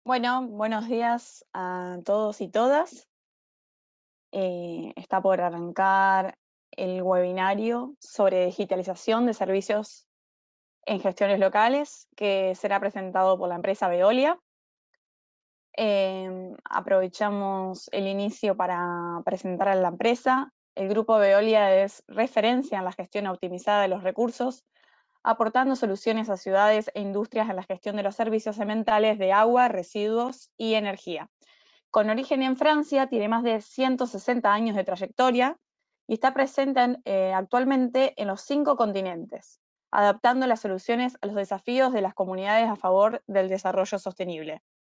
Bueno, buenos días a todos y todas. Está por arrancar el webinario sobre digitalización de servicios en gestiones locales, que será presentado por la empresa Veolia. Aprovechamos el inicio para presentar a la empresa. El grupo Veolia es referencia en la gestión optimizada de los recursos, aportando soluciones a ciudades e industrias en la gestión de los servicios ambientales de agua, residuos y energía. Con origen en Francia, tiene más de 160 años de trayectoria y está presente actualmente en los 5 continentes, adaptando las soluciones a los desafíos de las comunidades a favor del desarrollo sostenible.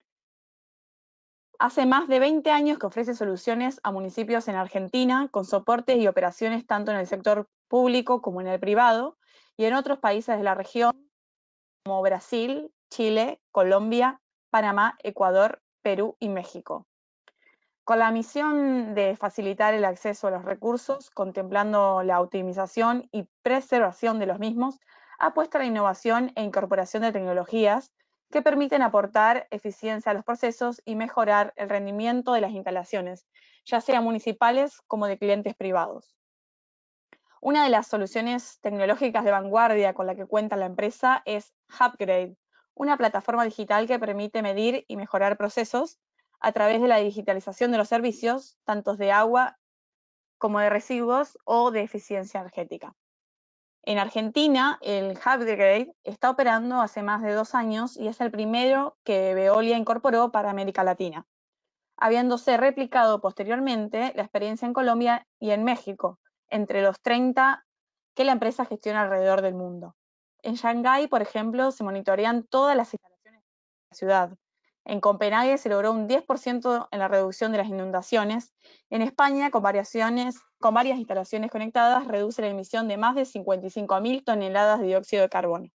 Hace más de 20 años que ofrece soluciones a municipios en Argentina, con soportes y operaciones tanto en el sector público como en el privado, y en otros países de la región, como Brasil, Chile, Colombia, Panamá, Ecuador, Perú y México. Con la misión de facilitar el acceso a los recursos, contemplando la optimización y preservación de los mismos, apuesta a la innovación e incorporación de tecnologías que permiten aportar eficiencia a los procesos y mejorar el rendimiento de las instalaciones, ya sean municipales como de clientes privados. Una de las soluciones tecnológicas de vanguardia con la que cuenta la empresa es Hubgrade, una plataforma digital que permite medir y mejorar procesos a través de la digitalización de los servicios, tanto de agua como de residuos o de eficiencia energética. En Argentina, el Hubgrade está operando hace más de 2 años y es el primero que Veolia incorporó para América Latina, habiéndose replicado posteriormente la experiencia en Colombia y en México, entre los 30 que la empresa gestiona alrededor del mundo. En Shanghái, por ejemplo, se monitorean todas las instalaciones de la ciudad. En Copenhague se logró un 10% en la reducción de las inundaciones. En España, con varias instalaciones conectadas, reduce la emisión de más de 55.000 toneladas de dióxido de carbono.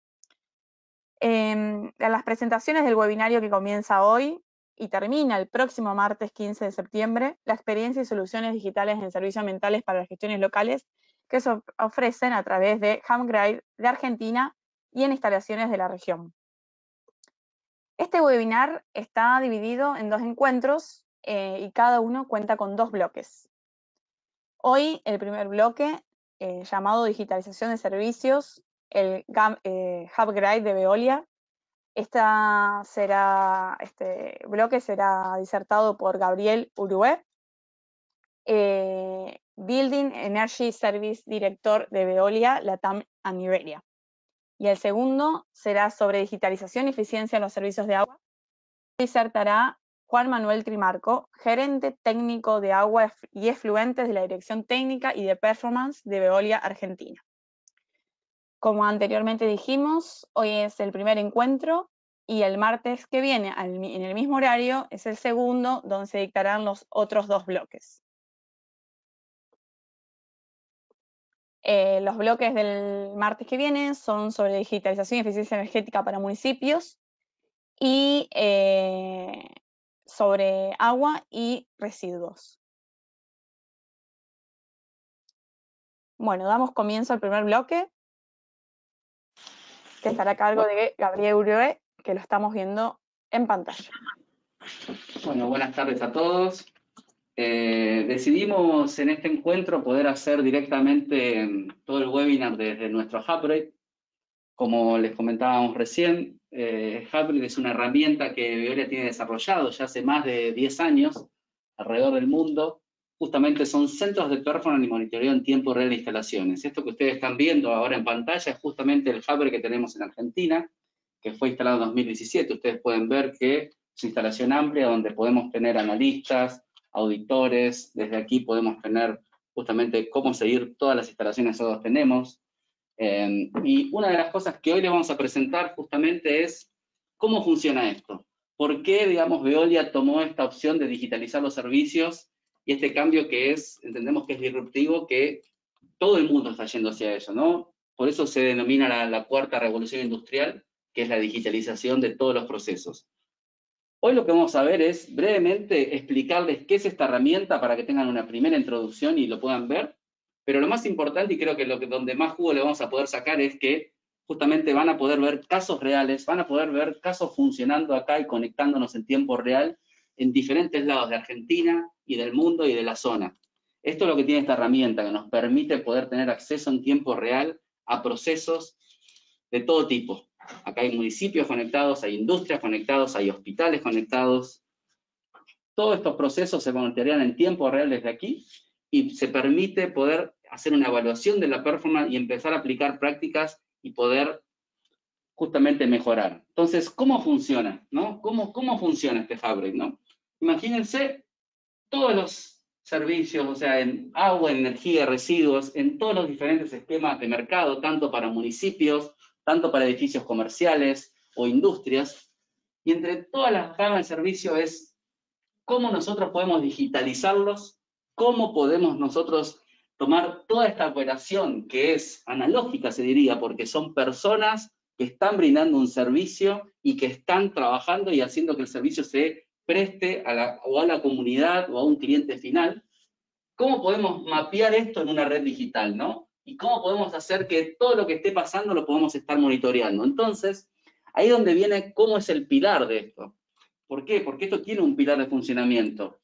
En las presentaciones del webinario que comienza hoy y termina el próximo martes 15 de septiembre, la experiencia y soluciones digitales en servicios ambientales para las gestiones locales que se ofrecen a través de Hubgrade de Argentina y en instalaciones de la región. Este webinar está dividido en 2 encuentros y cada uno cuenta con 2 bloques. Hoy el primer bloque, llamado Digitalización de Servicios, el Hubgrade de Veolia. Este bloque será disertado por Gabriel Urué, Building Energy Service Director de Veolia, Latam and Iberia. Y el segundo será sobre digitalización y eficiencia en los servicios de agua. Disertará Juan Manuel Trimarco, gerente técnico de agua y efluentes de la Dirección Técnica y de Performance de Veolia Argentina. Como anteriormente dijimos, hoy es el primer encuentro y el martes que viene, en el mismo horario, es el segundo, donde se dictarán los otros 2 bloques. Los bloques del martes que viene son sobre digitalización y eficiencia energética para municipios y sobre agua y residuos. Bueno, damos comienzo al primer bloque, que estará a cargo de Gabriel Urué, que lo estamos viendo en pantalla. Bueno, buenas tardes a todos. Decidimos en este encuentro poder hacer directamente todo el webinar desde nuestro Hubgrade. Como les comentábamos recién, Hubgrade es una herramienta que Veolia tiene desarrollado ya hace más de 10 años alrededor del mundo. Justamente son centros de performance y monitoreo en tiempo real de instalaciones. Esto que ustedes están viendo ahora en pantalla es justamente el Hubgrade que tenemos en Argentina, que fue instalado en 2017. Ustedes pueden ver que es una instalación amplia donde podemos tener analistas, auditores. Desde aquí podemos tener justamente cómo seguir todas las instalaciones que nosotros tenemos. Y una de las cosas que hoy les vamos a presentar justamente es cómo funciona esto. ¿Por qué, digamos, Veolia tomó esta opción de digitalizar los servicios y este cambio que es, entendemos que es disruptivo, que todo el mundo está yendo hacia eso, ¿no? Por eso se denomina la cuarta revolución industrial, que es la digitalización de todos los procesos. Hoy lo que vamos a ver es brevemente explicarles qué es esta herramienta para que tengan una primera introducción y lo puedan ver. Pero lo más importante, y creo que donde más jugo le vamos a poder sacar es que justamente van a poder ver casos reales, van a poder ver casos funcionando acá y conectándonos en tiempo real en diferentes lados de Argentina y del mundo y de la zona. Esto es lo que tiene esta herramienta, que nos permite poder tener acceso en tiempo real a procesos de todo tipo. Acá hay municipios conectados, hay industrias conectados, hay hospitales conectados. Todos estos procesos se monitorean en tiempo real desde aquí y se permite poder hacer una evaluación de la performance y empezar a aplicar prácticas y poder justamente mejorar. Entonces, ¿cómo funciona? ¿No? ¿Cómo funciona este Fabric? ¿No? Imagínense todos los servicios, o sea, en agua, energía, residuos, en todos los diferentes esquemas de mercado, tanto para municipios, tanto para edificios comerciales o industrias, y entre todas las gamas de servicio es cómo nosotros podemos digitalizarlos, cómo podemos nosotros tomar toda esta operación que es analógica, se diría, porque son personas que están brindando un servicio y que están trabajando y haciendo que el servicio se preste a la comunidad o a un cliente final. ¿Cómo podemos mapear esto en una red digital, no? Y cómo podemos hacer que todo lo que esté pasando lo podemos estar monitoreando. Entonces, ahí es donde viene cómo es el pilar de esto. ¿Por qué? Porque esto tiene un pilar de funcionamiento.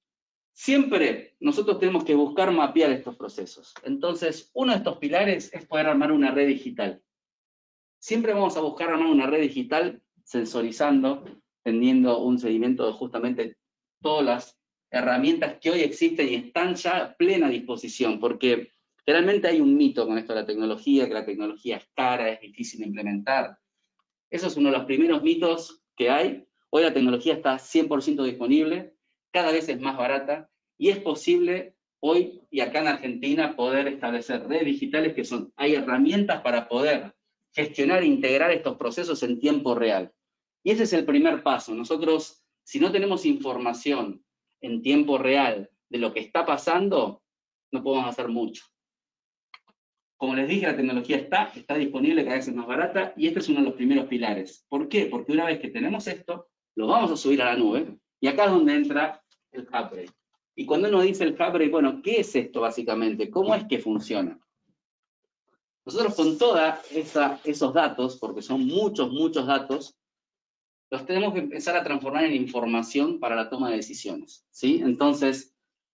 Siempre nosotros tenemos que buscar mapear estos procesos. Entonces, uno de estos pilares es poder armar una red digital. Siempre vamos a buscar armar una red digital sensorizando, teniendo un seguimiento de justamente todas las herramientas que hoy existen y están ya a plena disposición, porque realmente hay un mito con esto de la tecnología, que la tecnología es cara, es difícil de implementar. Eso es uno de los primeros mitos que hay. Hoy la tecnología está 100% disponible, cada vez es más barata, y es posible hoy y acá en Argentina poder establecer redes digitales hay herramientas para poder gestionar e integrar estos procesos en tiempo real. Y ese es el primer paso. Nosotros, si no tenemos información en tiempo real de lo que está pasando, no podemos hacer mucho. Como les dije, la tecnología está disponible, cada vez es más barata, y este es uno de los primeros pilares. ¿Por qué? Porque una vez que tenemos esto, lo vamos a subir a la nube, y acá es donde entra el Fabric. Y cuando uno dice el Fabric, bueno, ¿qué es esto básicamente? ¿Cómo es que funciona? Nosotros con todos esos datos, porque son muchos datos, los tenemos que empezar a transformar en información para la toma de decisiones, ¿sí? Entonces,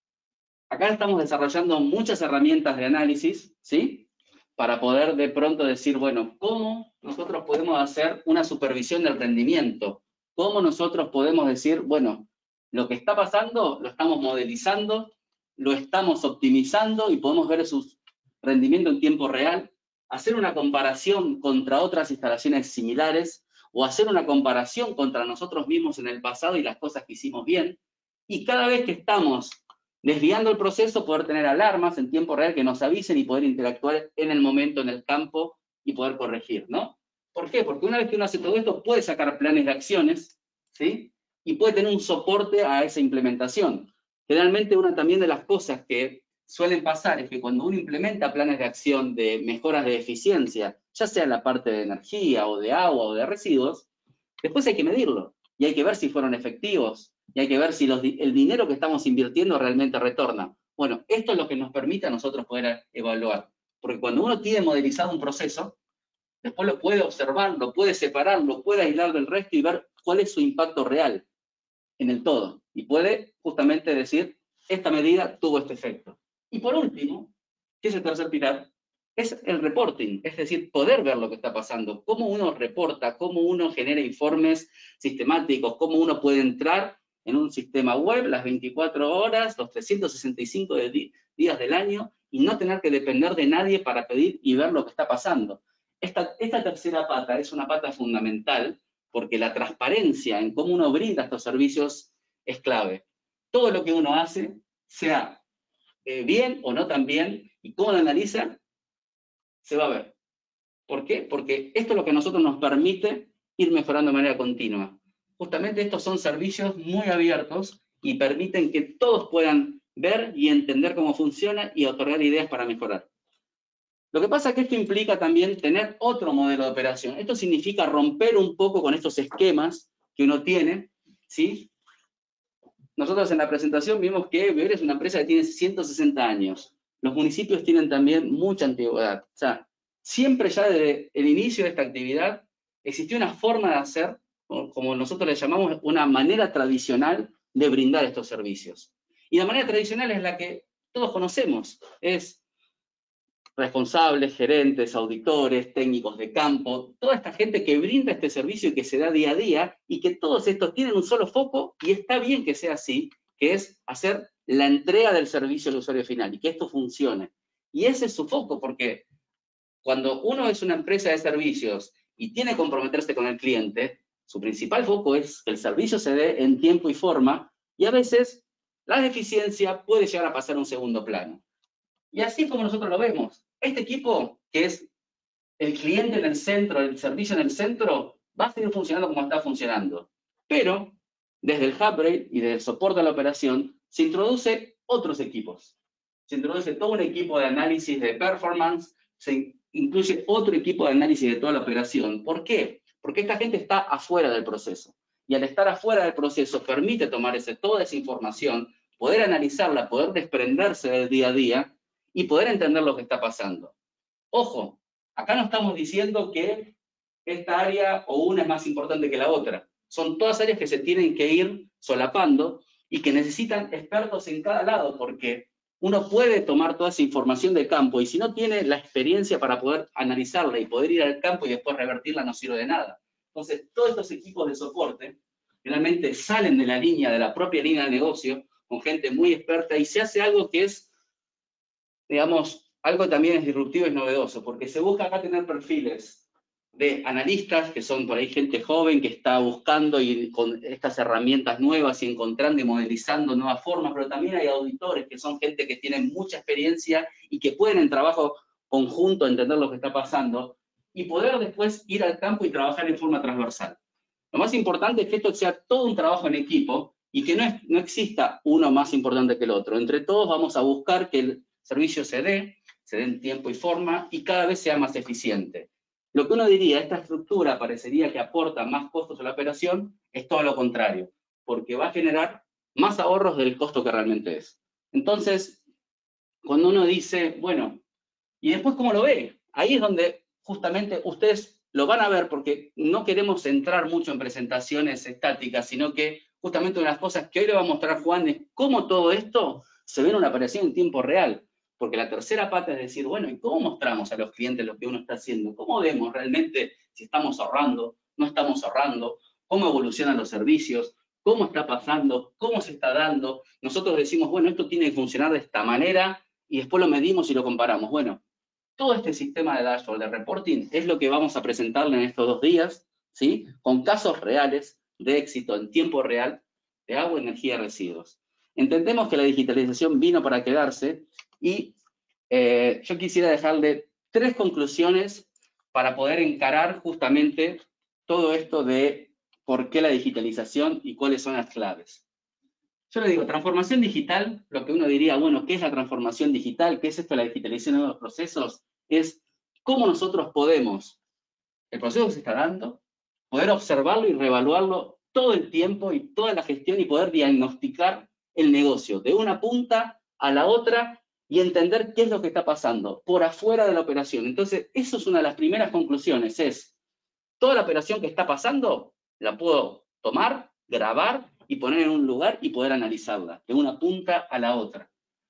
acá estamos desarrollando muchas herramientas de análisis, ¿sí? Para poder de pronto decir, bueno, ¿cómo nosotros podemos hacer una supervisión del rendimiento? ¿Cómo nosotros podemos decir, bueno, lo que está pasando lo estamos modelizando, lo estamos optimizando y podemos ver su rendimiento en tiempo real, hacer una comparación contra otras instalaciones similares o hacer una comparación contra nosotros mismos en el pasado y las cosas que hicimos bien? Y cada vez que estamos desviando el proceso, poder tener alarmas en tiempo real que nos avisen y poder interactuar en el momento, en el campo, y poder corregir, ¿no? ¿Por qué? Porque una vez que uno hace todo esto, puede sacar planes de acciones, ¿sí? Y puede tener un soporte a esa implementación. Generalmente una también de las cosas que suelen pasar es que cuando uno implementa planes de acción de mejoras de eficiencia, ya sea en la parte de energía, o de agua, o de residuos, después hay que medirlo, y hay que ver si fueron efectivos, y hay que ver si el dinero que estamos invirtiendo realmente retorna. Bueno, esto es lo que nos permite a nosotros poder evaluar. Porque cuando uno tiene modelizado un proceso, después lo puede observar, lo puede separar, lo puede aislar del resto y ver cuál es su impacto real en el todo. Y puede justamente decir, esta medida tuvo este efecto. Y por último, ¿qué es el tercer pilar? Es el reporting, es decir, poder ver lo que está pasando, cómo uno reporta, cómo uno genera informes sistemáticos, cómo uno puede entrar en un sistema web las 24 horas, los 365 días del año, y no tener que depender de nadie para pedir y ver lo que está pasando. Esta tercera pata es una pata fundamental, porque la transparencia en cómo uno brinda estos servicios es clave. Todo lo que uno hace, sea bien o no tan bien, y cómo lo analiza, se va a ver. ¿Por qué? Porque esto es lo que a nosotros nos permite ir mejorando de manera continua. Justamente estos son servicios muy abiertos y permiten que todos puedan ver y entender cómo funciona y otorgar ideas para mejorar. Lo que pasa es que esto implica también tener otro modelo de operación. Esto significa romper un poco con estos esquemas que uno tiene, ¿sí? Nosotros en la presentación vimos que Veolia es una empresa que tiene 160 años. Los municipios tienen también mucha antigüedad. O sea, siempre ya desde el inicio de esta actividad existió una forma de hacer, como nosotros le llamamos, una manera tradicional de brindar estos servicios. Y la manera tradicional es la que todos conocemos, es responsables, gerentes, auditores, técnicos de campo, toda esta gente que brinda este servicio y que se da día a día, y que todos estos tienen un solo foco, y está bien que sea así, que es hacer la entrega del servicio al usuario final, y que esto funcione. Y ese es su foco, porque cuando uno es una empresa de servicios y tiene que comprometerse con el cliente, su principal foco es que el servicio se dé en tiempo y forma, y a veces la deficiencia puede llegar a pasar a un segundo plano. Y así es como nosotros lo vemos. Este equipo, que es el cliente en el centro, el servicio en el centro, va a seguir funcionando como está funcionando. Pero, desde el Hubgrade y desde el soporte a la operación, se introduce otros equipos. Se introduce todo un equipo de análisis de performance, se incluye otro equipo de análisis de toda la operación. ¿Por qué? Porque esta gente está afuera del proceso. Y al estar afuera del proceso permite tomar toda esa información, poder analizarla, poder desprenderse del día a día y poder entender lo que está pasando. Ojo, acá no estamos diciendo que esta área o una es más importante que la otra. Son todas áreas que se tienen que ir solapando y que necesitan expertos en cada lado, porque uno puede tomar toda esa información de campo y si no tiene la experiencia para poder analizarla y poder ir al campo y después revertirla, no sirve de nada. Entonces, todos estos equipos de soporte realmente salen de la línea, de la propia línea de negocio, con gente muy experta, y se hace algo que es, digamos, algo también es disruptivo y novedoso, porque se busca acá tener perfiles de analistas, que son por ahí gente joven que está buscando y con estas herramientas nuevas y encontrando y modelizando nuevas formas, pero también hay auditores que son gente que tienen mucha experiencia y que pueden en trabajo conjunto entender lo que está pasando y poder después ir al campo y trabajar en forma transversal. Lo más importante es que esto sea todo un trabajo en equipo y que no exista uno más importante que el otro. Entre todos vamos a buscar que el servicio se dé en tiempo y forma y cada vez sea más eficiente. Lo que uno diría, esta estructura parecería que aporta más costos a la operación, es todo lo contrario, porque va a generar más ahorros del costo que realmente es. Entonces, cuando uno dice, bueno, ¿y después cómo lo ve? Ahí es donde justamente ustedes lo van a ver, porque no queremos centrar mucho en presentaciones estáticas, sino que justamente una de las cosas que hoy le va a mostrar Juan es cómo todo esto se ve en una operación en tiempo real. Porque la tercera pata es decir, bueno, ¿y cómo mostramos a los clientes lo que uno está haciendo? ¿Cómo vemos realmente si estamos ahorrando, no estamos ahorrando? ¿Cómo evolucionan los servicios? ¿Cómo está pasando? ¿Cómo se está dando? Nosotros decimos, bueno, esto tiene que funcionar de esta manera y después lo medimos y lo comparamos. Bueno, todo este sistema de dashboard, de reporting, es lo que vamos a presentarle en estos 2 días, ¿sí? Con casos reales de éxito en tiempo real de agua, energía y residuos. Entendemos que la digitalización vino para quedarse y yo quisiera dejarle 3 conclusiones para poder encarar justamente todo esto de por qué la digitalización y cuáles son las claves. Yo le digo, transformación digital, lo que uno diría, bueno, ¿qué es la transformación digital? ¿Qué es esto de la digitalización de los procesos? Es cómo nosotros podemos, el proceso que se está dando, poder observarlo y reevaluarlo todo el tiempo y toda la gestión y poder diagnosticar el negocio de una punta a la otra y entender qué es lo que está pasando por afuera de la operación. Entonces, eso es una de las primeras conclusiones, es toda la operación que está pasando, la puedo tomar, grabar y poner en un lugar y poder analizarla, de una punta a la otra.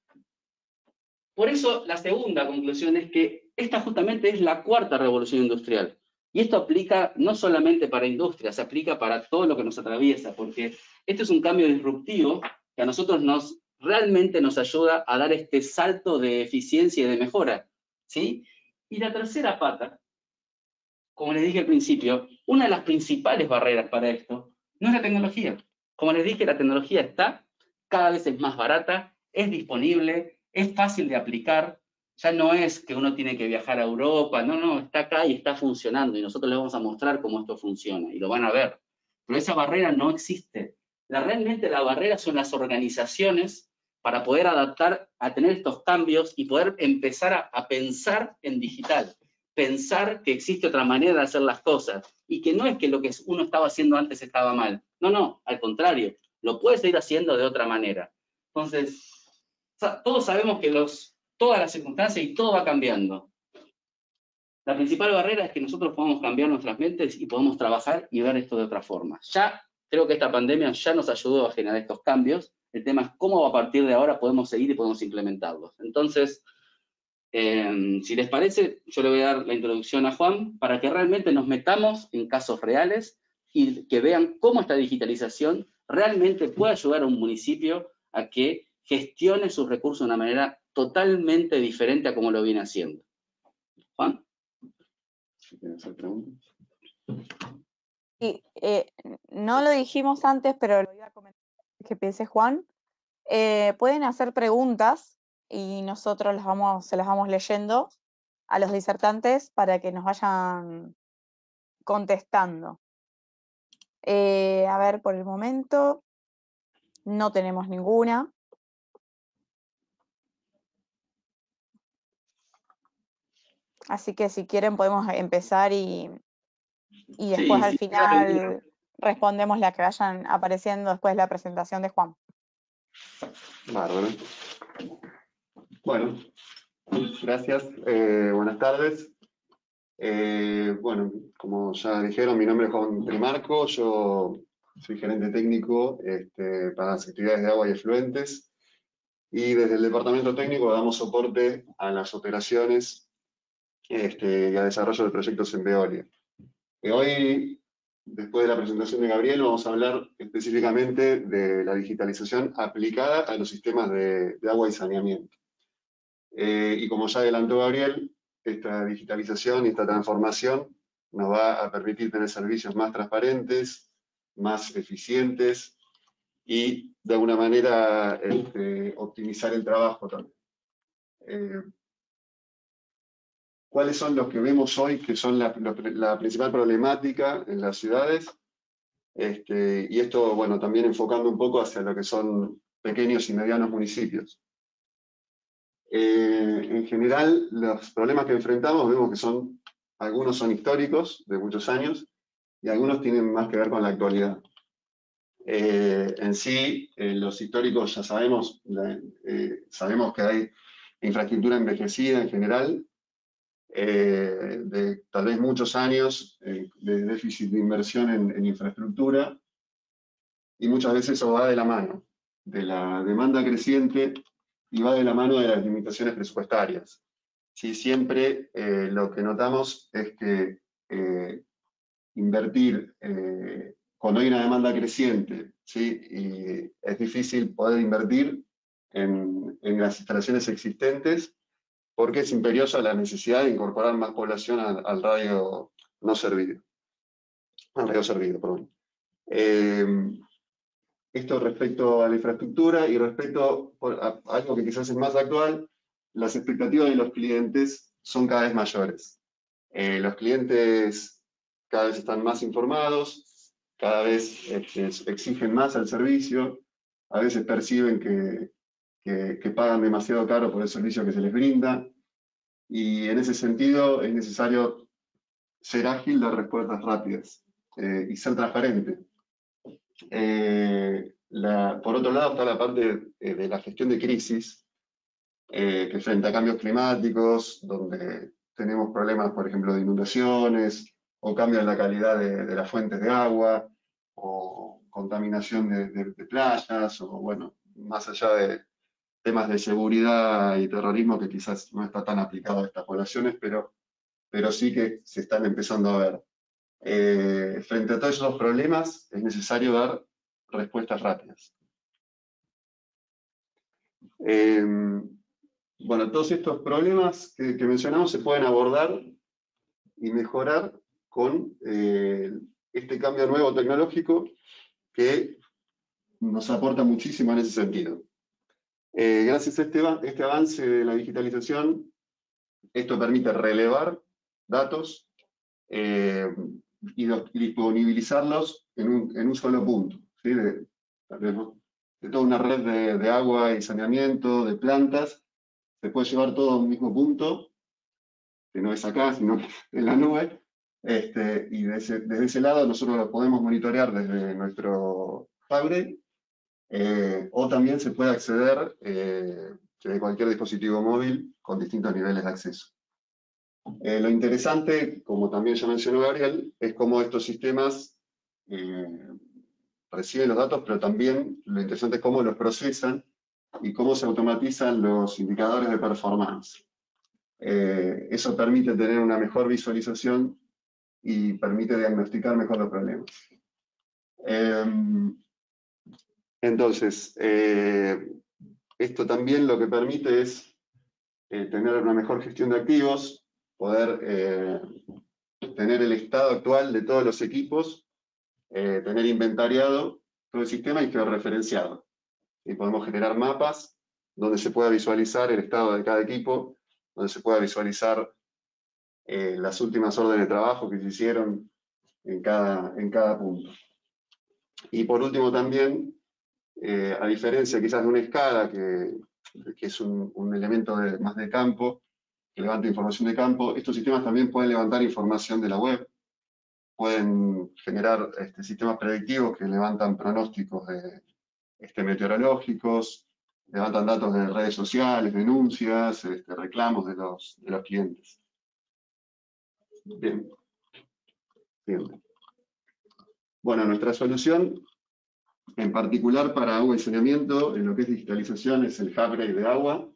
Por eso, la segunda conclusión es que esta justamente es la 4ª revolución industrial. Y esto aplica no solamente para industria, se aplica para todo lo que nos atraviesa, porque este es un cambio disruptivo que a nosotros realmente nos ayuda a dar este salto de eficiencia y de mejora, ¿sí? Y la tercera pata, como les dije al principio, una de las principales barreras para esto no es la tecnología. Como les dije, la tecnología está, cada vez es más barata, es disponible, es fácil de aplicar, ya no es que uno tiene que viajar a Europa, no, está acá y está funcionando y nosotros les vamos a mostrar cómo esto funciona y lo van a ver. Pero esa barrera no existe. Realmente la barrera son las organizaciones para poder adaptar a tener estos cambios y poder empezar a pensar en digital. Pensar que existe otra manera de hacer las cosas y que no es que lo que uno estaba haciendo antes estaba mal. No, al contrario, lo puede seguir haciendo de otra manera. Entonces, todos sabemos que todas las circunstancias y todo va cambiando. La principal barrera es que nosotros podamos cambiar nuestras mentes y podamos trabajar y ver esto de otra forma. Ya creo que esta pandemia ya nos ayudó a generar estos cambios. El tema es cómo a partir de ahora podemos seguir y podemos implementarlos. Entonces, si les parece, yo le voy a dar la introducción a Juan para que realmente nos metamos en casos reales y que vean cómo esta digitalización realmente puede ayudar a un municipio a que gestione sus recursos de una manera totalmente diferente a como lo viene haciendo. Juan. Si quieren hacer preguntas. Sí, no lo dijimos antes, pero lo iba a comentar que piense Juan. Pueden hacer preguntas y nosotros se las vamos leyendo a los disertantes para que nos vayan contestando. A ver, por el momento no tenemos ninguna. Así que si quieren podemos empezar y después al final respondemos las que vayan apareciendo después de la presentación de Juan. Bárbaro. Bueno, gracias. Buenas tardes. Bueno, como ya dijeron, mi nombre es Juan Trimarco, yo soy gerente técnico para las actividades de agua y efluentes, y desde el departamento técnico damos soporte a las operaciones y al desarrollo de proyectos en Veolia. Hoy, después de la presentación de Gabriel, vamos a hablar específicamente de la digitalización aplicada a los sistemas de agua y saneamiento. Y como ya adelantó Gabriel, esta digitalización y esta transformación nos va a permitir tener servicios más transparentes, más eficientes y de alguna manera optimizar el trabajo también. ¿Cuáles son los que vemos hoy que son la principal problemática en las ciudades? Y esto, bueno, también enfocando un poco hacia lo que son pequeños y medianos municipios. En general, los problemas que enfrentamos vemos que algunos son históricos, de muchos años, y algunos tienen más que ver con la actualidad. En sí, los históricos ya sabemos que hay infraestructura envejecida en general, de tal vez muchos años de déficit de inversión en infraestructura, y muchas veces eso va de la mano de la demanda creciente y va de la mano de las limitaciones presupuestarias. Sí, siempre lo que notamos es que invertir cuando hay una demanda creciente, ¿sí? Y es difícil poder invertir en las instalaciones existentes porque es imperiosa la necesidad de incorporar más población al radio no servido. Al radio servido, perdón. Esto respecto a la infraestructura y respecto a algo que quizás es más actual, las expectativas de los clientes son cada vez mayores. Los clientes cada vez están más informados, cada vez exigen más al servicio, a veces perciben que pagan demasiado caro por el servicio que se les brinda, y en ese sentido es necesario ser ágil, dar respuestas rápidas y ser transparente. Por otro lado está la parte de la gestión de crisis, que frente a cambios climáticos, donde tenemos problemas, por ejemplo, de inundaciones, o cambio en la calidad de las fuentes de agua, o contaminación de playas, o bueno, más allá de temas de seguridad y terrorismo que quizás no está tan aplicado a estas poblaciones, pero sí que se están empezando a ver. Frente a todos esos problemas es necesario dar respuestas rápidas. Bueno, todos estos problemas que mencionamos se pueden abordar y mejorar con este cambio nuevo tecnológico que nos aporta muchísimo en ese sentido. Gracias a este avance de la digitalización, esto permite relevar datos y disponibilizarlos en un solo punto, ¿sí? de toda una red de agua y saneamiento, de plantas, se puede llevar todo a un mismo punto, que no es acá, sino en la nube, y desde ese lado nosotros lo podemos monitorear desde nuestro tablet, o también se puede acceder desde cualquier dispositivo móvil con distintos niveles de acceso. Lo interesante, como también ya mencionó Gabriel, es cómo estos sistemas reciben los datos, pero también lo interesante es cómo los procesan y cómo se automatizan los indicadores de performance. Eso permite tener una mejor visualización y permite diagnosticar mejor los problemas. Entonces, esto también lo que permite es tener una mejor gestión de activos, poder tener el estado actual de todos los equipos, tener inventariado todo el sistema y georreferenciado. Y podemos generar mapas donde se pueda visualizar el estado de cada equipo, donde se pueda visualizar las últimas órdenes de trabajo que se hicieron en cada punto. Y por último también, a diferencia quizás de una escala, que es un elemento más de campo, que levanta información de campo, estos sistemas también pueden levantar información de la web, pueden generar sistemas predictivos que levantan pronósticos meteorológicos, levantan datos de redes sociales, denuncias, reclamos de los clientes. Bien. Bien. Bueno, nuestra solución, en particular para agua y saneamiento, en lo que es digitalización, es el HubRate de agua.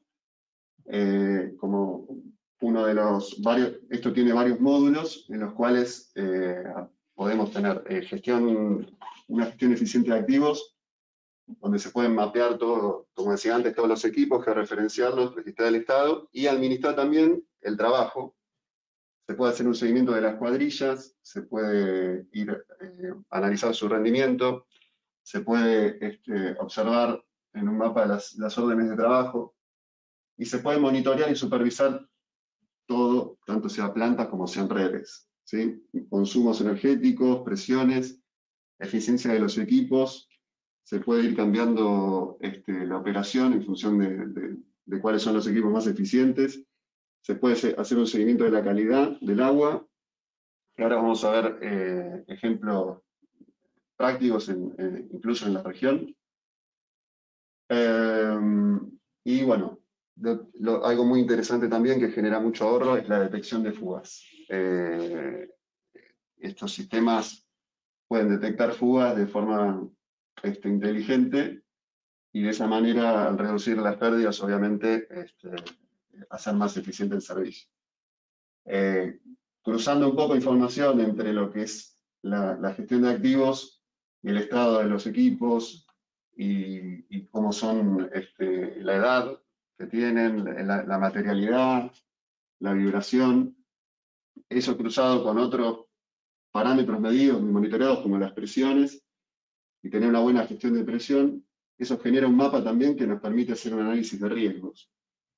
Como uno de los varios, esto tiene varios módulos en los cuales podemos tener una gestión eficiente de activos, donde se pueden mapear todo, como decía antes, todos los equipos, georreferenciarlos, registrar el estado y administrar también el trabajo. Se puede hacer un seguimiento de las cuadrillas, se puede ir analizar su rendimiento, se puede observar en un mapa las órdenes de trabajo y se puede monitorear y supervisar todo, tanto sea plantas como sean redes, ¿sí? Consumos energéticos, presiones, eficiencia de los equipos, se puede ir cambiando la operación en función de cuáles son los equipos más eficientes, se puede hacer un seguimiento de la calidad del agua, y ahora vamos a ver ejemplos prácticos incluso en la región. Y bueno, algo muy interesante también que genera mucho ahorro es la detección de fugas. Estos sistemas pueden detectar fugas de forma inteligente y de esa manera, al reducir las pérdidas, obviamente, hacer más eficiente el servicio. Cruzando un poco información entre lo que es la gestión de activos y el estado de los equipos y cómo son la edad que tienen, la materialidad, la vibración, eso cruzado con otros parámetros medidos y monitoreados como las presiones y tener una buena gestión de presión, eso genera un mapa también que nos permite hacer un análisis de riesgos,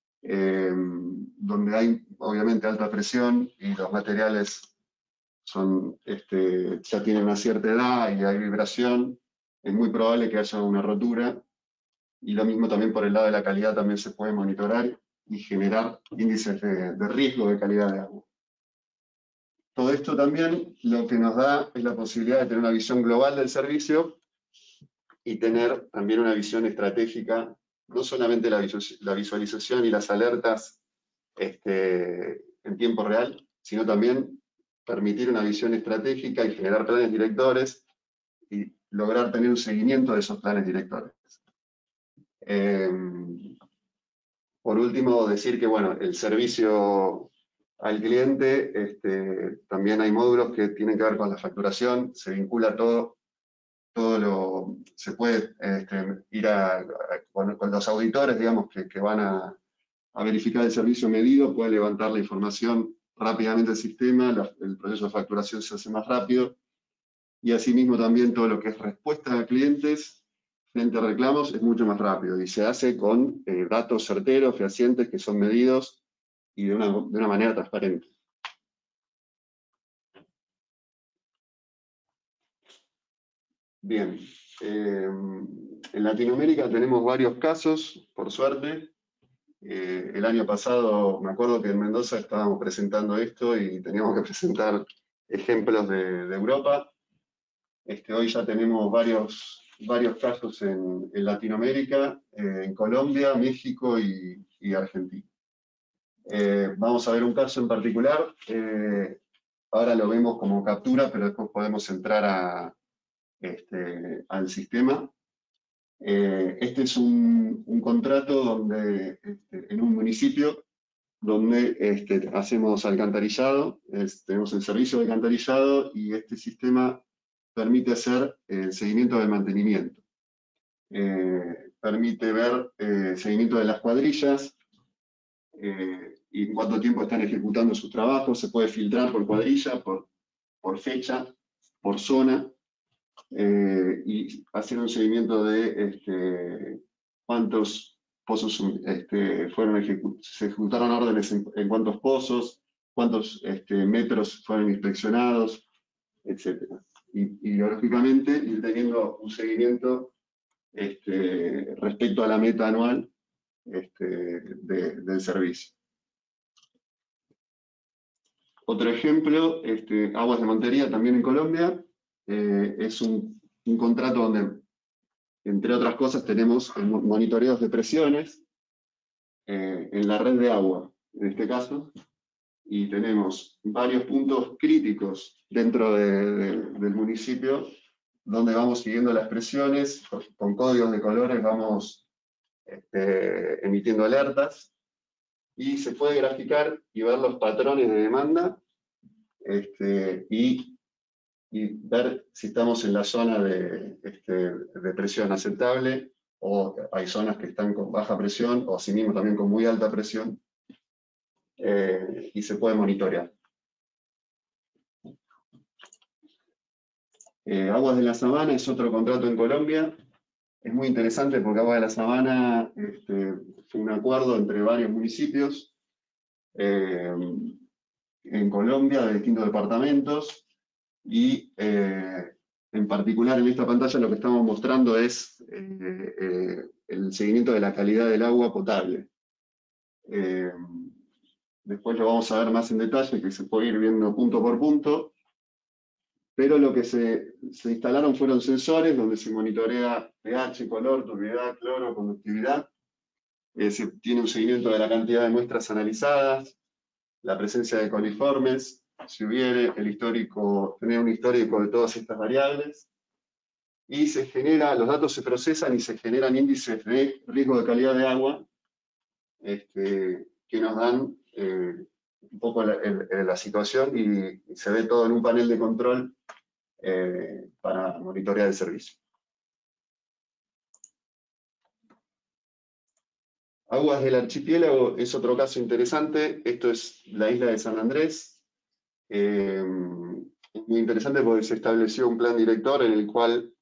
donde hay obviamente alta presión y los materiales ya tienen una cierta edad y hay vibración, es muy probable que haya una rotura, y lo mismo también por el lado de la calidad también se puede monitorar y generar índices de riesgo de calidad de agua. Todo esto también lo que nos da es la posibilidad de tener una visión global del servicio y tener también una visión estratégica, no solamente la visualización y las alertas en tiempo real, sino también permitir una visión estratégica y generar planes directores y lograr tener un seguimiento de esos planes directores. Por último, decir que bueno, el servicio al cliente, también hay módulos que tienen que ver con la facturación, se vincula todo se puede ir con los auditores, digamos, que van a verificar el servicio medido, puede levantar la información rápidamente del sistema, el proceso de facturación se hace más rápido, y asimismo también todo lo que es respuesta a clientes frente a reclamos es mucho más rápido, y se hace con datos certeros, fehacientes, que son medidos y de una manera transparente. Bien, en Latinoamérica tenemos varios casos, por suerte. El año pasado, me acuerdo que en Mendoza estábamos presentando esto y teníamos que presentar ejemplos de Europa. Hoy ya tenemos varios casos en Latinoamérica, en Colombia, México y Argentina. Vamos a ver un caso en particular. Ahora lo vemos como captura, pero después podemos entrar al sistema. Este es un contrato donde, en un municipio donde hacemos alcantarillado, tenemos el servicio de alcantarillado y este sistema permite hacer el seguimiento del mantenimiento. Permite ver seguimiento de las cuadrillas y en cuánto tiempo están ejecutando sus trabajos. Se puede filtrar por cuadrilla, por fecha, por zona, y hacer un seguimiento de cuántos pozos se ejecutaron órdenes en cuántos pozos, cuántos metros fueron inspeccionados, etc. Y lógicamente ir teniendo un seguimiento respecto a la meta anual del servicio. Otro ejemplo, Aguas de Montería, también en Colombia, es un contrato donde, entre otras cosas, tenemos monitoreos de presiones en la red de agua, en este caso, y tenemos varios puntos críticos dentro del municipio donde vamos siguiendo las presiones, con códigos de colores vamos emitiendo alertas, y se puede graficar y ver los patrones de demanda y ver si estamos en la zona de presión aceptable, o hay zonas que están con baja presión, o asimismo también con muy alta presión, y se puede monitorear. Aguas de la Sabana es otro contrato en Colombia. Es muy interesante porque Aguas de la Sabana fue un acuerdo entre varios municipios en Colombia, de distintos departamentos, y en particular en esta pantalla lo que estamos mostrando es el seguimiento de la calidad del agua potable. Después lo vamos a ver más en detalle, que se puede ir viendo punto por punto, pero lo que se instalaron fueron sensores donde se monitorea pH, color, turbiedad, cloro, conductividad. Se tiene un seguimiento de la cantidad de muestras analizadas, la presencia de coliformes, si hubiere, tener un histórico de todas estas variables, y los datos se procesan y se generan índices de riesgo de calidad de agua que nos dan un poco la situación, y se ve todo en un panel de control para monitorear el servicio. Aguas del Archipiélago es otro caso interesante. Esto es la isla de San Andrés. Es muy interesante porque se estableció un plan director en el cual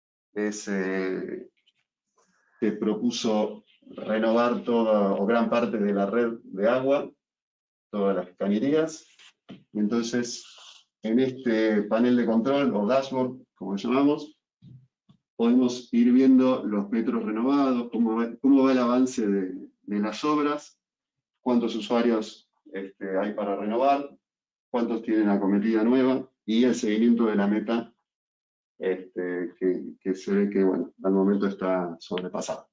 se propuso renovar toda o gran parte de la red de agua, todas las cañerías. Entonces, en este panel de control, o dashboard, como lo llamamos, podemos ir viendo los metros renovados, cómo va el avance de las obras, cuántos usuarios hay para renovar, cuántos tienen acometida nueva, y el seguimiento de la meta que se ve que, bueno, al momento está sobrepasada.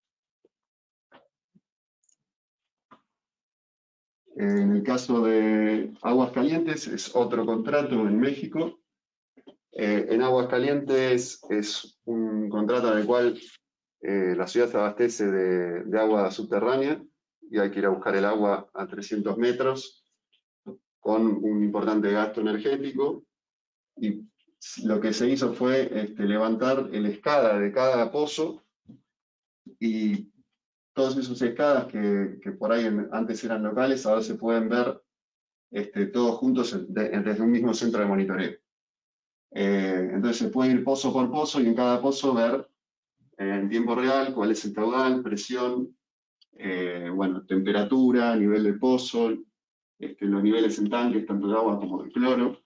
En el caso de Aguascalientes es otro contrato en México. En Aguascalientes es un contrato en el cual la ciudad se abastece de agua subterránea y hay que ir a buscar el agua a 300 metros con un importante gasto energético. Y lo que se hizo fue levantar el SCADA de cada pozo, y todos esos escadas que por ahí antes eran locales, ahora se pueden ver todos juntos desde un mismo centro de monitoreo. Entonces se puede ir pozo por pozo y en cada pozo ver en tiempo real cuál es el caudal, presión, bueno, temperatura, nivel del pozo, los niveles en tanques, tanto de agua como de cloro,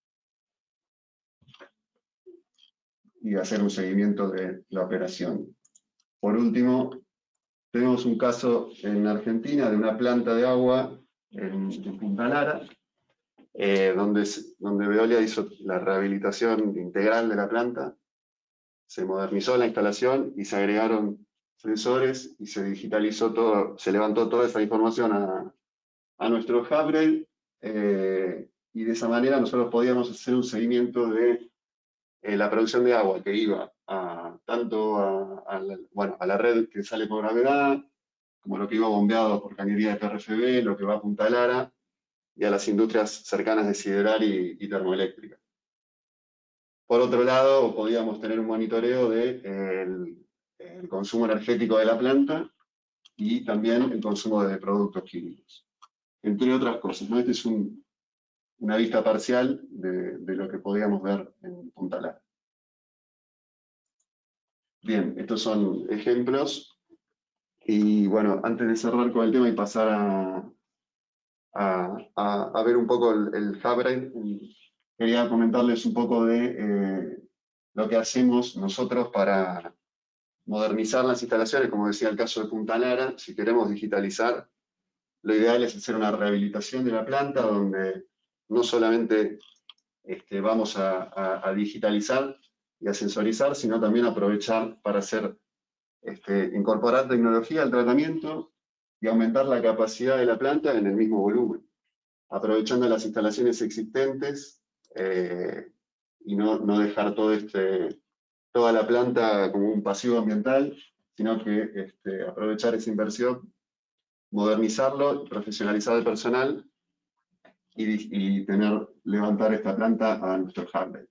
y hacer un seguimiento de la operación. Por último, tenemos un caso en Argentina de una planta de agua en Punta Lara, donde Veolia hizo la rehabilitación integral de la planta, se modernizó la instalación y se agregaron sensores y se digitalizó todo, se levantó toda esa información a nuestro Hubgrade, y de esa manera nosotros podíamos hacer un seguimiento de la producción de agua que iba tanto a la red que sale por gravedad, como lo que iba bombeado por cañería de PRFB, lo que va a Punta Lara, y a las industrias cercanas de sideral y termoeléctrica. Por otro lado, podíamos tener un monitoreo del consumo energético de la planta y también el consumo de productos químicos, entre otras cosas, ¿no? Esta es una vista parcial de lo que podíamos ver en Punta Lara. Bien, estos son ejemplos. Y bueno, antes de cerrar con el tema y pasar a ver un poco el Hubgrade, quería comentarles un poco de lo que hacemos nosotros para modernizar las instalaciones, como decía el caso de Punta Lara. Si queremos digitalizar, lo ideal es hacer una rehabilitación de la planta donde no solamente vamos a digitalizar y a sensorizar, sino también aprovechar para incorporar tecnología al tratamiento y aumentar la capacidad de la planta en el mismo volumen, aprovechando las instalaciones existentes y no dejar toda la planta como un pasivo ambiental, sino que aprovechar esa inversión, modernizarlo, profesionalizar el personal y levantar esta planta a nuestro Hubgrade.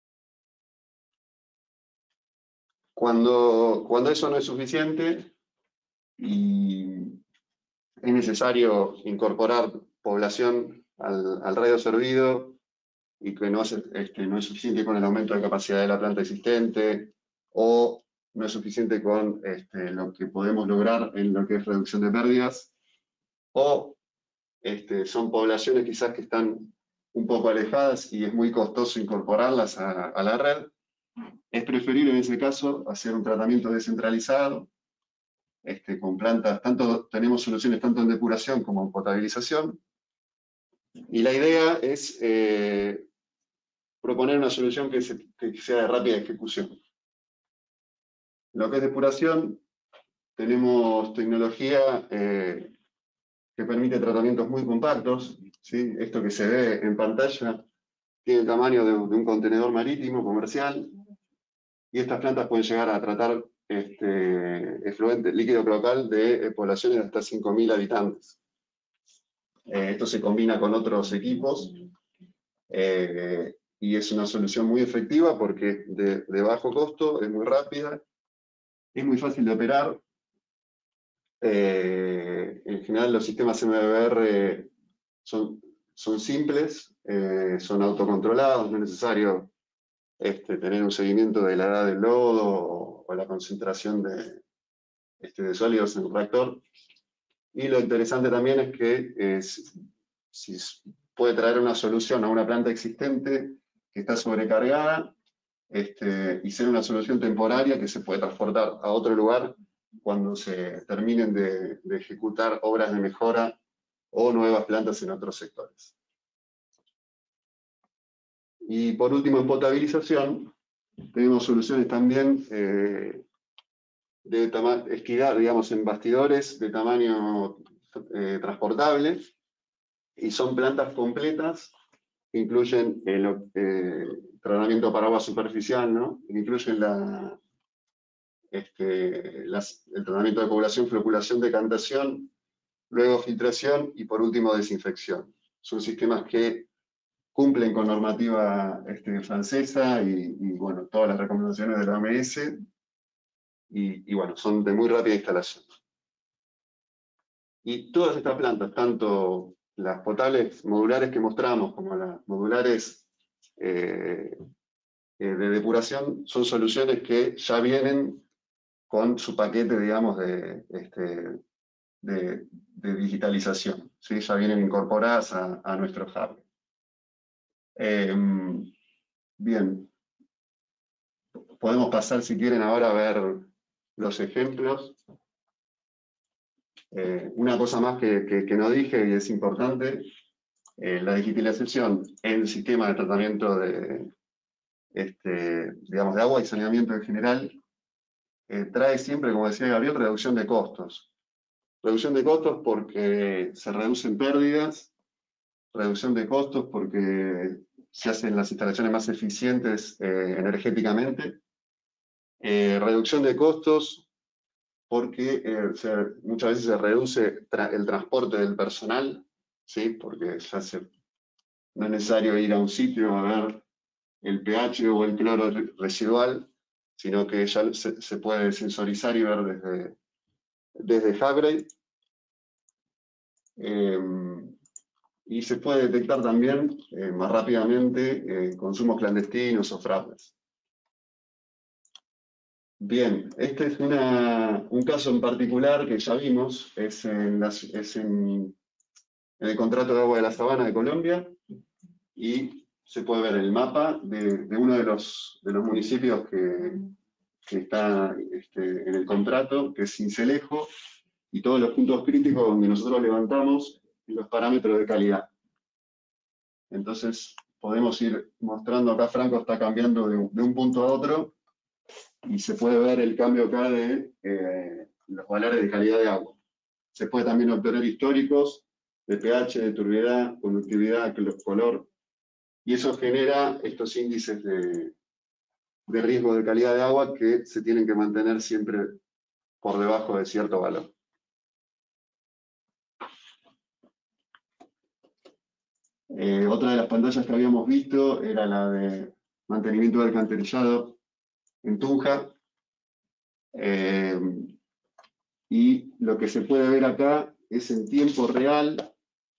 Cuando eso no es suficiente y es necesario incorporar población al radio servido y que no es suficiente con el aumento de capacidad de la planta existente, o no es suficiente con lo que podemos lograr en lo que es reducción de pérdidas, o son poblaciones quizás que están un poco alejadas y es muy costoso incorporarlas a la red, es preferible en ese caso hacer un tratamiento descentralizado, con plantas, tenemos soluciones tanto en depuración como en potabilización, y la idea es proponer una solución que sea de rápida ejecución. Lo que es depuración, tenemos tecnología que permite tratamientos muy compactos, ¿sí? Esto que se ve en pantalla tiene el tamaño de un contenedor marítimo comercial, y estas plantas pueden llegar a tratar efluente líquido cloacal de poblaciones de hasta 5.000 habitantes. Esto se combina con otros equipos y es una solución muy efectiva porque de bajo costo, es muy rápida, es muy fácil de operar. En general los sistemas MBR son simples, son autocontrolados, no es necesario tener un seguimiento de la edad del lodo o la concentración de sólidos en el reactor. Y lo interesante también es que si puede traer una solución a una planta existente que está sobrecargada y ser una solución temporaria que se puede transportar a otro lugar cuando se terminen de ejecutar obras de mejora o nuevas plantas en otros sectores. Y por último, en potabilización, tenemos soluciones también de esquidar, digamos, en bastidores de tamaño transportable, y son plantas completas que incluyen el tratamiento para agua superficial, ¿no? Que incluyen el tratamiento de población, floculación, decantación, luego filtración y por último desinfección. Son sistemas que cumplen con normativa francesa y bueno, todas las recomendaciones de la OMS, y bueno, son de muy rápida instalación. Y todas estas plantas, tanto las potables modulares que mostramos como las modulares de depuración, son soluciones que ya vienen con su paquete, digamos, de digitalización, ¿sí? Ya vienen incorporadas a nuestro Hubgrade. Bien, podemos pasar, si quieren, ahora a ver los ejemplos. Una cosa más que no dije y es importante, la digitalización en el sistema de tratamiento digamos, de agua y saneamiento en general, trae siempre, como decía Gabriel, reducción de costos. Reducción de costos porque se reducen pérdidas, reducción de costos porque se hacen las instalaciones más eficientes energéticamente, reducción de costos porque muchas veces se reduce el transporte del personal, ¿sí? Porque no es necesario ir a un sitio a ver el pH o el cloro residual, sino que ya se puede sensorizar y ver desde Habrate. Y se puede detectar también más rápidamente consumos clandestinos o fraudes. Bien, este es un caso en particular que ya vimos, es en el contrato de agua de la Sabana de Colombia, y se puede ver el mapa de uno de los municipios que está en el contrato, que es Sincelejo, y todos los puntos críticos donde nosotros levantamos los parámetros de calidad. Entonces podemos ir mostrando, acá Franco está cambiando de un punto a otro, y se puede ver el cambio acá de los valores de calidad de agua. Se puede también obtener históricos de pH, de turbiedad, conductividad, color, y eso genera estos índices de riesgo de calidad de agua que se tienen que mantener siempre por debajo de cierto valor. Otra de las pantallas que habíamos visto era la de mantenimiento del alcantarillado en Tunja. Y lo que se puede ver acá es en tiempo real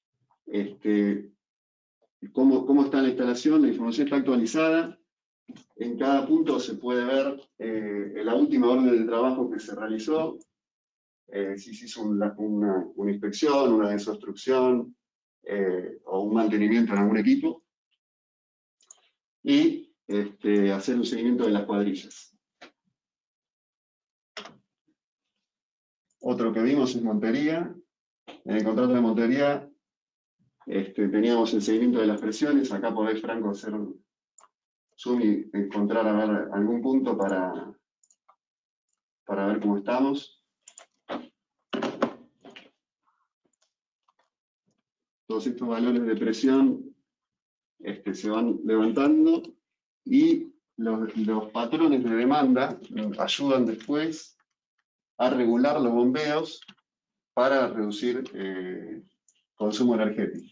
cómo está la instalación, la información está actualizada. En cada punto se puede ver la última orden de trabajo que se realizó, si se hizo una inspección, una desobstrucción o un mantenimiento en algún equipo, y hacer un seguimiento de las cuadrillas. Otro que vimos es Montería. En el contrato de Montería teníamos el seguimiento de las presiones. Acá podés, Franco, hacer un zoom y encontrar a ver algún punto para ver cómo estamos. Todos estos valores de presión se van levantando, y los patrones de demanda ayudan después a regular los bombeos para reducir consumo energético.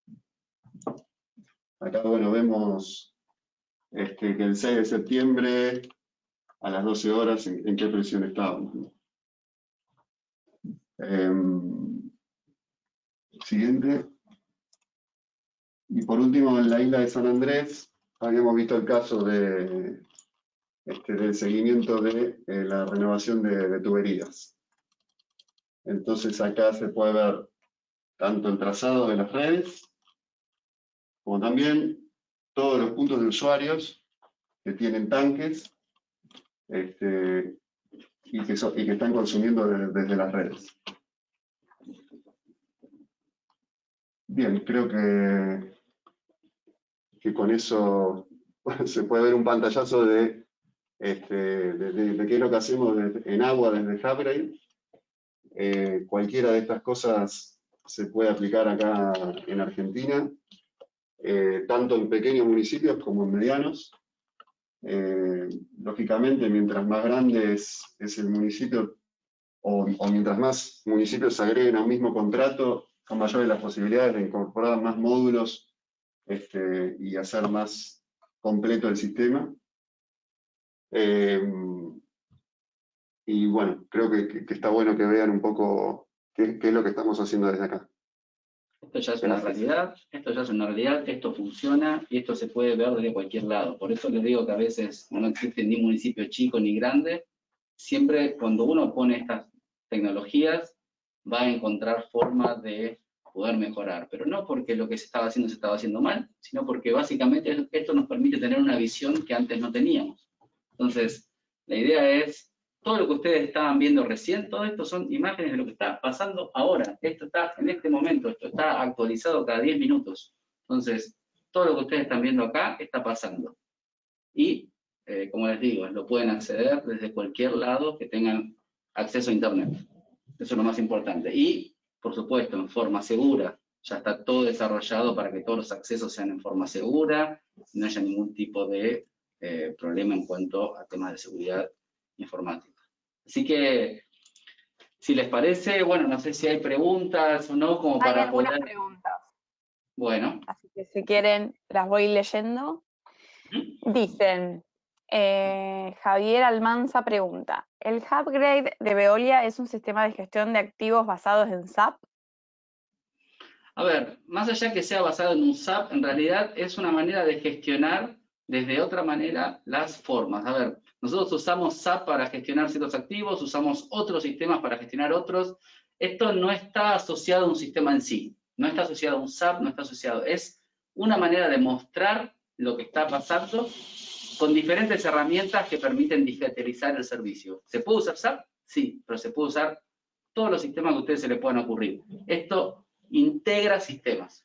Acá, bueno, vemos que el 6 de septiembre a las 12 horas en qué presión estábamos, ¿no? Siguiente. Y por último, en la isla de San Andrés, habíamos visto el caso del seguimiento de la renovación de tuberías. Entonces acá se puede ver tanto el trazado de las redes, como también todos los puntos de usuarios que tienen tanques y que están consumiendo desde las redes. Bien, creo que con eso se puede ver un pantallazo de qué es lo que hacemos en agua desde Habrate. Cualquiera de estas cosas se puede aplicar acá en Argentina, tanto en pequeños municipios como en medianos. Lógicamente, mientras más grande es el municipio, o mientras más municipios se agreguen a un mismo contrato, son mayores las posibilidades de incorporar más módulos y hacer más completo el sistema. Y bueno, creo que está bueno que vean un poco qué es lo que estamos haciendo desde acá. Esto ya es una realidad, esto funciona y esto se puede ver desde cualquier lado. Por eso les digo que a veces no existe ni municipio chico ni grande. Siempre cuando uno pone estas tecnologías va a encontrar formas de poder mejorar, pero no porque lo que se estaba haciendo mal, sino porque básicamente esto nos permite tener una visión que antes no teníamos. Entonces, la idea es, todo lo que ustedes estaban viendo recién, todo esto son imágenes de lo que está pasando ahora. Esto está en este momento, esto está actualizado cada 10 minutos. Entonces, todo lo que ustedes están viendo acá está pasando. Y, como les digo, lo pueden acceder desde cualquier lado que tengan acceso a Internet. Eso es lo más importante. Y, por supuesto, en forma segura. Ya está todo desarrollado para que todos los accesos sean en forma segura, y no haya ningún tipo de problema en cuanto a temas de seguridad informática. Así que, si les parece, bueno, no sé si hay preguntas o no, como Hay para algunas poder... preguntas, Bueno. así que si quieren las voy leyendo. Dicen, Javier Almanza pregunta, ¿el Hubgrade de Veolia es un sistema de gestión de activos basados en SAP? A ver, más allá que sea basado en un SAP, en realidad es una manera de gestionar desde otra manera las formas. A ver, nosotros usamos SAP para gestionar ciertos activos, usamos otros sistemas para gestionar otros. Esto no está asociado a un sistema en sí, no está asociado a un SAP, no está asociado. Es una manera de mostrar lo que está pasando con diferentes herramientas que permiten digitalizar el servicio. ¿Se puede usar SAP? Sí, pero se puede usar todos los sistemas que a ustedes se les puedan ocurrir. Esto integra sistemas.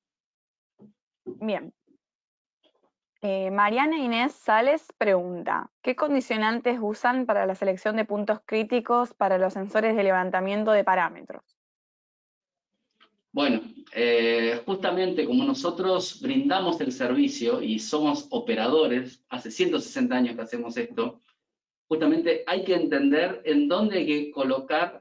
Bien. Mariana Inés Sales pregunta, ¿qué condicionantes usan para la selección de puntos críticos para los sensores de levantamiento de parámetros? Bueno, justamente como nosotros brindamos el servicio y somos operadores, hace 160 años que hacemos esto, justamente hay que entender en dónde hay que colocar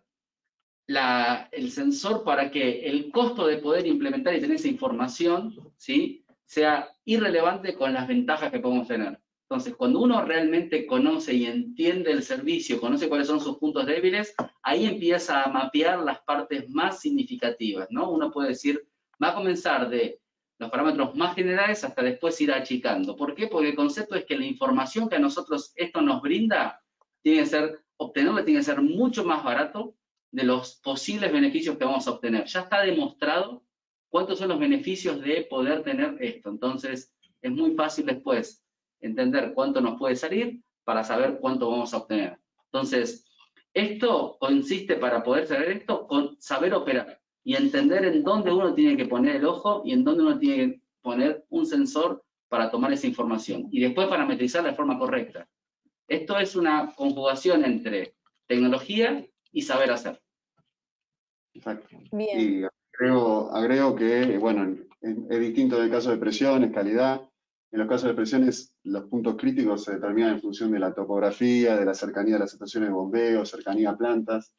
el sensor para que el costo de poder implementar y tener esa información, ¿sí?, sea irrelevante con las ventajas que podemos tener. Entonces, cuando uno realmente conoce y entiende el servicio, conoce cuáles son sus puntos débiles, ahí empieza a mapear las partes más significativas, ¿no? Uno puede decir, va a comenzar de los parámetros más generales hasta después ir achicando. ¿Por qué? Porque el concepto es que la información que a nosotros esto nos brinda, obtenerla tiene que ser mucho más barato de los posibles beneficios que vamos a obtener. Ya está demostrado cuántos son los beneficios de poder tener esto. Entonces, es muy fácil después entender cuánto nos puede salir para saber cuánto vamos a obtener. Entonces, esto consiste, para poder saber esto, con saber operar y entender en dónde uno tiene que poner el ojo y en dónde uno tiene que poner un sensor para tomar esa información y después parametrizarla de forma correcta. Esto es una conjugación entre tecnología y saber hacer. Exacto. Bien. Y agrego que, bueno, es distinto en el caso de presiones, calidad. En los casos de presiones, los puntos críticos se determinan en función de la topografía, de la cercanía de las estaciones de bombeo, cercanía a plantas.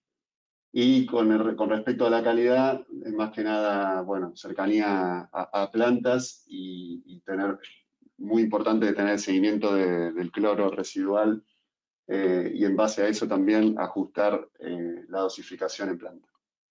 Y con respecto a la calidad, es más que nada, bueno, cercanía a plantas y tener, muy importante tener el seguimiento del cloro residual y en base a eso también ajustar la dosificación en planta.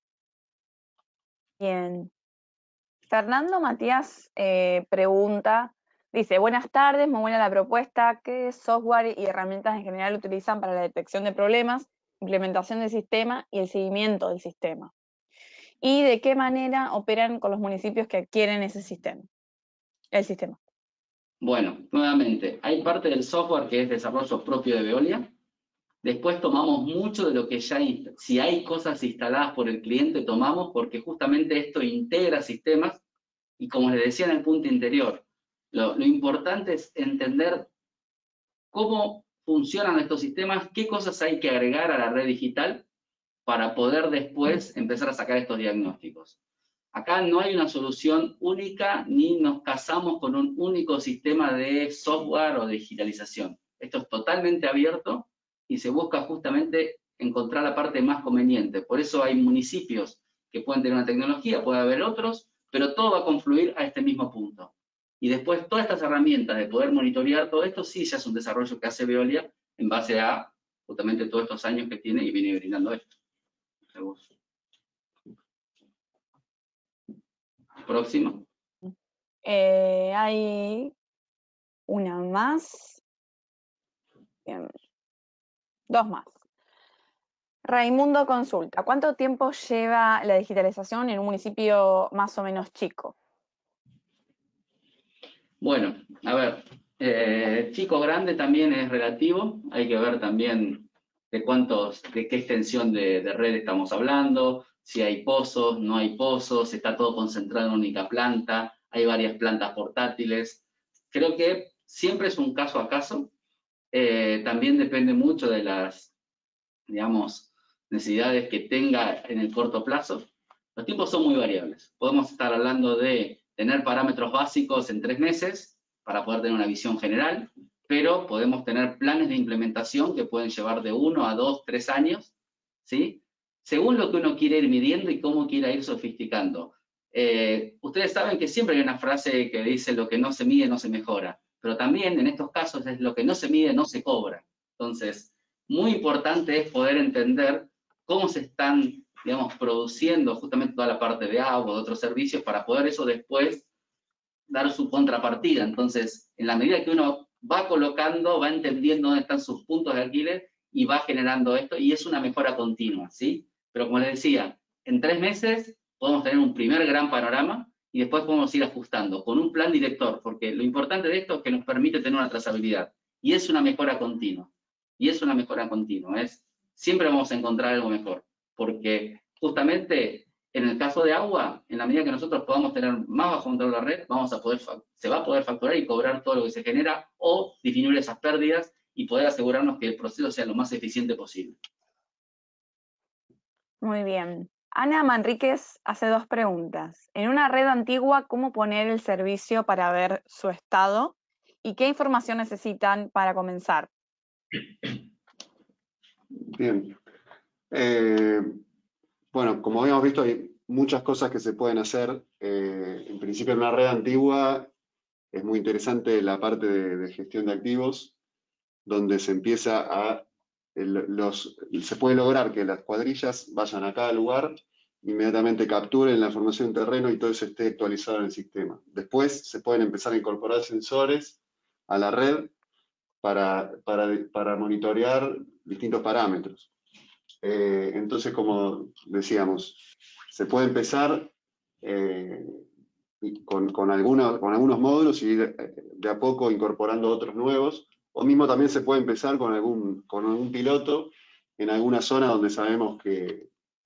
Bien. Fernando Matías pregunta, dice, buenas tardes, muy buena la propuesta, ¿qué software y herramientas en general utilizan para la detección de problemas, implementación del sistema y el seguimiento del sistema? ¿Y de qué manera operan con los municipios que adquieren ese sistema? El sistema. Bueno, nuevamente, hay parte del software que es desarrollo propio de Veolia. Después tomamos mucho de lo que ya, si hay cosas instaladas por el cliente, tomamos, porque justamente esto integra sistemas, y como les decía en el punto interior, lo importante es entender cómo funcionan estos sistemas, qué cosas hay que agregar a la red digital para poder después empezar a sacar estos diagnósticos. Acá no hay una solución única, ni nos casamos con un único sistema de software o de digitalización. Esto es totalmente abierto y se busca justamente encontrar la parte más conveniente. Por eso hay municipios que pueden tener una tecnología, puede haber otros, pero todo va a confluir a este mismo punto. Y después todas estas herramientas de poder monitorear todo esto, sí ya es un desarrollo que hace Veolia en base a justamente todos estos años que tiene y viene brindando esto. Próximo. Hay una más. Bien. Dos más. Raimundo consulta, ¿cuánto tiempo lleva la digitalización en un municipio más o menos chico? Bueno, a ver, chico grande también es relativo, hay que ver también de qué extensión de red estamos hablando, si hay pozos, no hay pozos, está todo concentrado en una única planta, hay varias plantas portátiles. Creo que siempre es un caso a caso, también depende mucho de necesidades que tenga en el corto plazo. Los tiempos son muy variables. Podemos estar hablando de tener parámetros básicos en 3 meses para poder tener una visión general, pero podemos tener planes de implementación que pueden llevar de 1 a 2, 3 años, ¿sí? Según lo que uno quiere ir midiendo y cómo quiera ir sofisticando. Ustedes saben que siempre hay una frase que dice lo que no se mide no se mejora, pero también en estos casos es lo que no se mide no se cobra. Entonces, muy importante es poder entender cómo se están, digamos, produciendo justamente toda la parte de agua, de otros servicios, para poder eso después dar su contrapartida. Entonces, en la medida que uno va colocando, va entendiendo dónde están sus puntos de alquiler y va generando esto, y es una mejora continua, ¿sí? Pero como les decía, en 3 meses podemos tener un primer gran panorama y después podemos ir ajustando con un plan director, porque lo importante de esto es que nos permite tener una trazabilidad, y es una mejora continua, siempre vamos a encontrar algo mejor, porque justamente en el caso de agua, en la medida que nosotros podamos tener más bajo control de la red, se va a poder facturar y cobrar todo lo que se genera, o disminuir esas pérdidas y poder asegurarnos que el proceso sea lo más eficiente posible. Muy bien. Ana Manríquez hace 2 preguntas. En una red antigua, ¿cómo poner el servicio para ver su estado? ¿Y qué información necesitan para comenzar? Bien. Bueno, como habíamos visto, hay muchas cosas que se pueden hacer. En principio, en una red antigua es muy interesante la parte de gestión de activos, donde se empieza a... se puede lograr que las cuadrillas vayan a cada lugar, inmediatamente capturen la información en terreno y todo eso esté actualizado en el sistema. Después se pueden empezar a incorporar sensores a la red para monitorear distintos parámetros. Entonces, como decíamos, se puede empezar con algunos módulos y ir de a poco incorporando otros nuevos, o mismo también se puede empezar con algún piloto en alguna zona donde sabemos que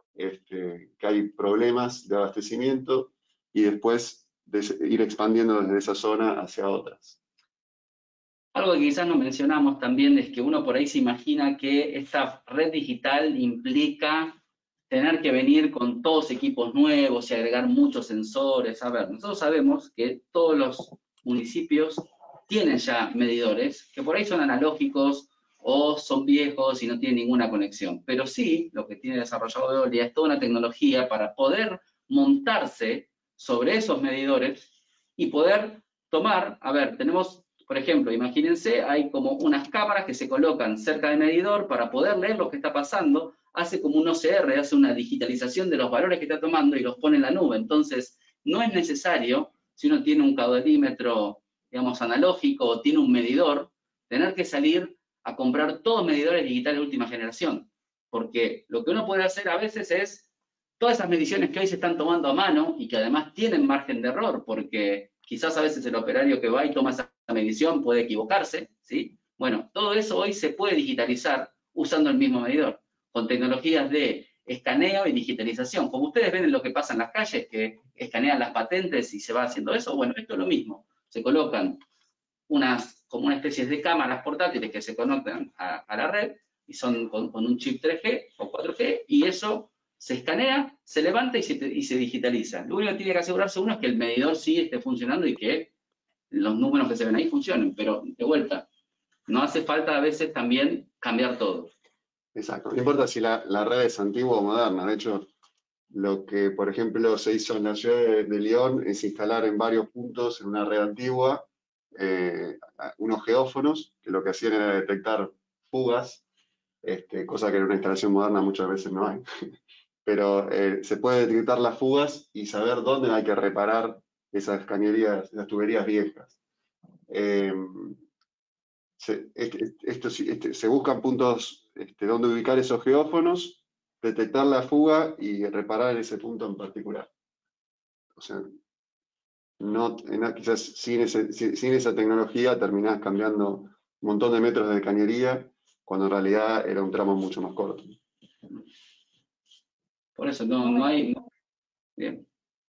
hay problemas de abastecimiento, y después ir expandiendo desde esa zona hacia otras. Algo que quizás no mencionamos también es que uno por ahí se imagina que esta red digital implica tener que venir con todos equipos nuevos y agregar muchos sensores. A ver, nosotros sabemos que todos los municipios tienen ya medidores, que por ahí son analógicos o son viejos y no tienen ninguna conexión. Pero sí, lo que tiene desarrollado Veolia es toda una tecnología para poder montarse sobre esos medidores y poder tomar, a ver, tenemos, por ejemplo, imagínense, hay como unas cámaras que se colocan cerca del medidor para poder leer lo que está pasando, hace como un OCR, hace una digitalización de los valores que está tomando y los pone en la nube. Entonces, no es necesario, si uno tiene un caudalímetro, digamos, analógico o tiene un medidor, tener que salir a comprar todos medidores digitales de última generación. Porque lo que uno puede hacer a veces es todas esas mediciones que hoy se están tomando a mano y que además tienen margen de error, porque quizás a veces el operario que va y toma esa medición puede equivocarse, ¿sí? Bueno, todo eso hoy se puede digitalizar usando el mismo medidor, con tecnologías de escaneo y digitalización. Como ustedes ven en lo que pasa en las calles, que escanean las patentes y se va haciendo eso, bueno, esto es lo mismo. Se colocan como una especie de cámaras portátiles que se conectan a la red y son con un chip 3G o 4G, y eso se escanea, se levanta y se digitaliza. Lo único que tiene que asegurarse uno es que el medidor sí esté funcionando y que los números que se ven ahí funcionen, pero de vuelta, no hace falta a veces también cambiar todo. Exacto, no importa si la red es antigua o moderna. De hecho, lo que, por ejemplo, se hizo en la ciudad de Lyon es instalar en varios puntos en una red antigua unos geófonos que lo que hacían era detectar fugas, cosa que en una instalación moderna muchas veces no hay. Pero se puede detectar las fugas y saber dónde hay que reparar esas cañerías, esas tuberías viejas. Se buscan puntos donde ubicar esos geófonos, detectar la fuga y reparar en ese punto en particular. O sea, quizás sin esa tecnología terminás cambiando un montón de metros de cañería, cuando en realidad era un tramo mucho más corto. Por eso no hay... Bien.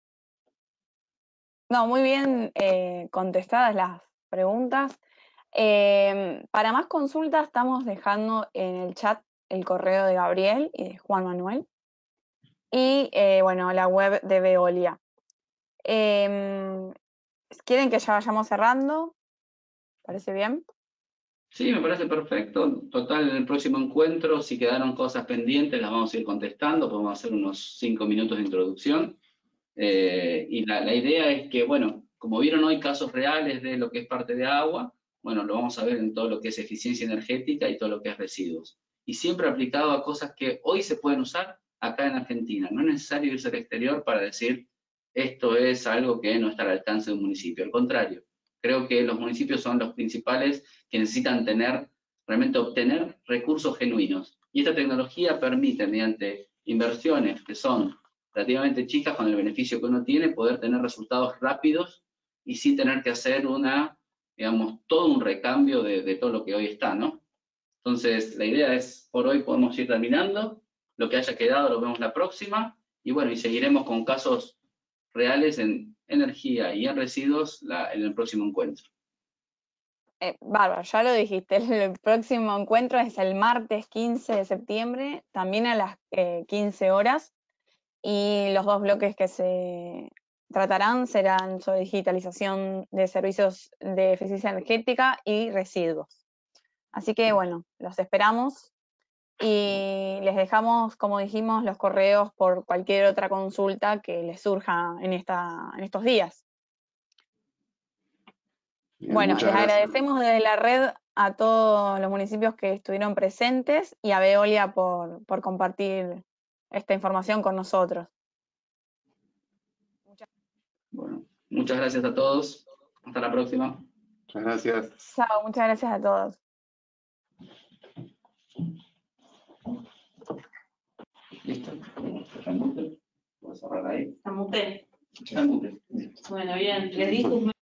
No, muy bien contestadas las preguntas. Para más consultas estamos dejando en el chat el correo de Gabriel y de Juan Manuel. Y bueno, la web de Veolia. ¿Quieren que ya vayamos cerrando? ¿Parece bien? Sí, me parece perfecto. Total, en el próximo encuentro, si quedaron cosas pendientes, las vamos a ir contestando. Podemos hacer unos 5 minutos de introducción. Y la idea es que, bueno, como vieron hoy casos reales de lo que es parte de agua, bueno, lo vamos a ver en todo lo que es eficiencia energética y todo lo que es residuos. Y siempre aplicado a cosas que hoy se pueden usar acá en Argentina. No es necesario irse al exterior para decir esto es algo que no está al alcance de un municipio. Al contrario, creo que los municipios son los principales que necesitan realmente obtener recursos genuinos. Y esta tecnología permite, mediante inversiones que son relativamente chicas, con el beneficio que uno tiene, poder tener resultados rápidos y sin tener que hacer digamos, todo un recambio de todo lo que hoy está, ¿no? Entonces, la idea es, por hoy podemos ir terminando, lo que haya quedado lo vemos la próxima, y bueno, y seguiremos con casos reales en energía y en residuos en el próximo encuentro. Bárbaro, ya lo dijiste, el próximo encuentro es el martes 15 de septiembre, también a las 15 horas, y los 2 bloques que se tratarán serán sobre digitalización de servicios de eficiencia energética y residuos. Así que bueno, los esperamos y les dejamos, como dijimos, los correos por cualquier otra consulta que les surja en estos días. Bien, Bueno, muchas les gracias. agradecemos desde la red a todos los municipios que estuvieron presentes y a Veolia por compartir esta información con nosotros. Bueno, muchas gracias a todos. Hasta la próxima. Muchas gracias. Chao, muchas gracias a todos. ¿Listo? ¿Está en mute? ¿Puedo cerrar ahí? Está mute. Está en mute. Bueno, bien, les dijo